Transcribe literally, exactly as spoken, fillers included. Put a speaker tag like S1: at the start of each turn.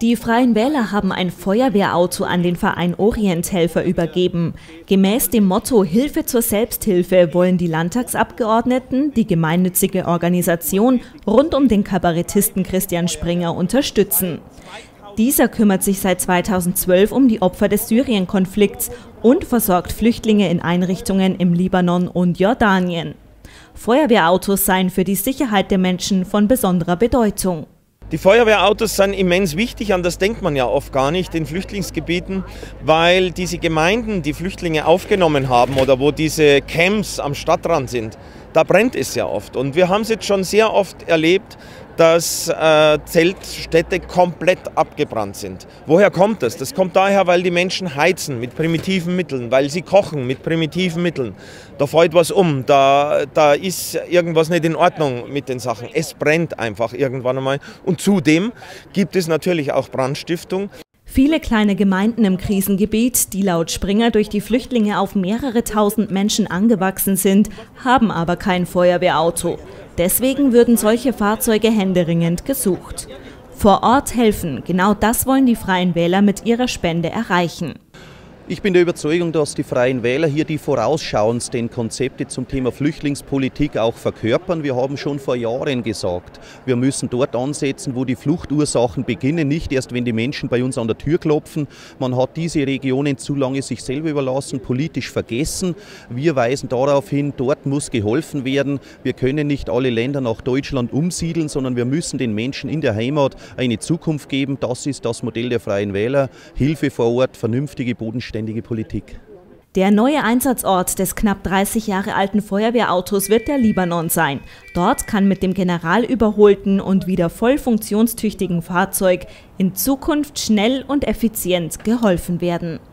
S1: Die Freien Wähler haben ein Feuerwehrauto an den Verein Orienthelfer übergeben. Gemäß dem Motto Hilfe zur Selbsthilfe wollen die Landtagsabgeordneten die gemeinnützige Organisation rund um den Kabarettisten Christian Springer unterstützen. Dieser kümmert sich seit zweitausendzwölf um die Opfer des Syrien-Konflikts und versorgt Flüchtlinge in Einrichtungen im Libanon und Jordanien. Feuerwehrautos seien für die Sicherheit der Menschen von besonderer Bedeutung.
S2: Die Feuerwehrautos sind immens wichtig, an das denkt man ja oft gar nicht in Flüchtlingsgebieten, weil diese Gemeinden, die Flüchtlinge aufgenommen haben oder wo diese Camps am Stadtrand sind, da brennt es ja oft. Und wir haben es jetzt schon sehr oft erlebt, dass äh, Zeltstädte komplett abgebrannt sind. Woher kommt das? Das kommt daher, weil die Menschen heizen mit primitiven Mitteln, weil sie kochen mit primitiven Mitteln. Da fällt was um, da, da ist irgendwas nicht in Ordnung mit den Sachen. Es brennt einfach irgendwann einmal. Und zudem gibt es natürlich auch Brandstiftung.
S1: Viele kleine Gemeinden im Krisengebiet, die laut Springer durch die Flüchtlinge auf mehrere tausend Menschen angewachsen sind, haben aber kein Feuerwehrauto. Deswegen würden solche Fahrzeuge händeringend gesucht. Vor Ort helfen, genau das wollen die Freien Wähler mit ihrer Spende erreichen.
S3: Ich bin der Überzeugung, dass die Freien Wähler hier die vorausschauendsten Konzepte zum Thema Flüchtlingspolitik auch verkörpern. Wir haben schon vor Jahren gesagt, wir müssen dort ansetzen, wo die Fluchtursachen beginnen, nicht erst, wenn die Menschen bei uns an der Tür klopfen. Man hat diese Regionen zu lange sich selber überlassen, politisch vergessen. Wir weisen darauf hin, dort muss geholfen werden. Wir können nicht alle Länder nach Deutschland umsiedeln, sondern wir müssen den Menschen in der Heimat eine Zukunft geben. Das ist das Modell der Freien Wähler. Hilfe vor Ort, vernünftige, bodenständige Politik.
S1: Der neue Einsatzort des knapp dreißig Jahre alten Feuerwehrautos wird der Libanon sein. Dort kann mit dem generalüberholten und wieder voll funktionstüchtigen Fahrzeug in Zukunft schnell und effizient geholfen werden.